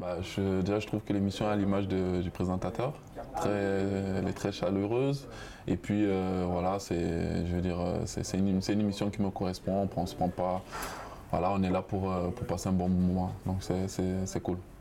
Déjà, je trouve que l'émission est à l'image du présentateur. Elle est très chaleureuse. Et puis, voilà, je veux dire, c'est une émission qui me correspond. On ne se prend pas. Voilà, on est là pour passer un bon moment. Donc, c'est cool.